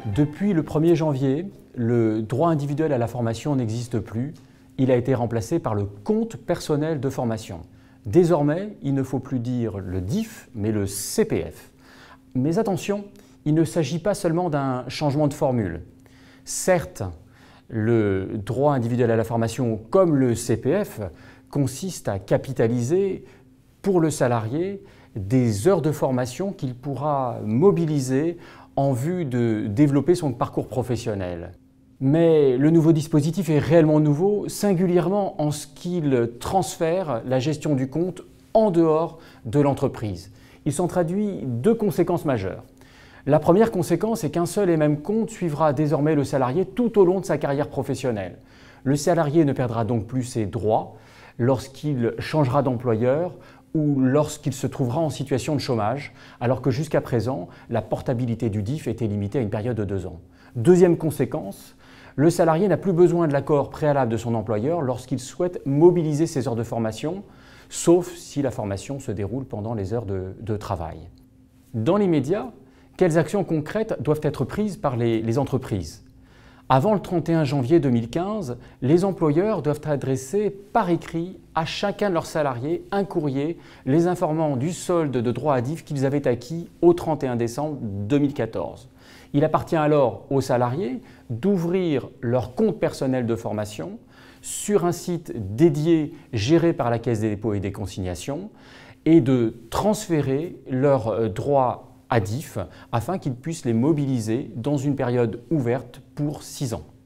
Depuis le 1er janvier, le droit individuel à la formation n'existe plus. Il a été remplacé par le compte personnel de formation. Désormais, il ne faut plus dire le DIF, mais le CPF. Mais attention, il ne s'agit pas seulement d'un changement de formule. Certes, le droit individuel à la formation, comme le CPF, consiste à capitaliser pour le salarié des heures de formation qu'il pourra mobiliser en vue de développer son parcours professionnel. Mais le nouveau dispositif est réellement nouveau, singulièrement en ce qu'il transfère la gestion du compte en dehors de l'entreprise. Il s'en traduit deux conséquences majeures. La première conséquence est qu'un seul et même compte suivra désormais le salarié tout au long de sa carrière professionnelle. Le salarié ne perdra donc plus ses droits lorsqu'il changera d'employeur ou lorsqu'il se trouvera en situation de chômage, alors que jusqu'à présent, la portabilité du DIF était limitée à une période de 2 ans. Deuxième conséquence, le salarié n'a plus besoin de l'accord préalable de son employeur lorsqu'il souhaite mobiliser ses heures de formation, sauf si la formation se déroule pendant les heures de travail. Dans l'immédiat, quelles actions concrètes doivent être prises par les entreprises ? Avant le 31 janvier 2015, les employeurs doivent adresser par écrit à chacun de leurs salariés un courrier les informant du solde de droits à DIF qu'ils avaient acquis au 31 décembre 2014. Il appartient alors aux salariés d'ouvrir leur compte personnel de formation sur un site dédié géré par la Caisse des dépôts et des consignations et de transférer leurs droits à DIF afin qu'ils puissent les mobiliser dans une période ouverte pour 6 ans.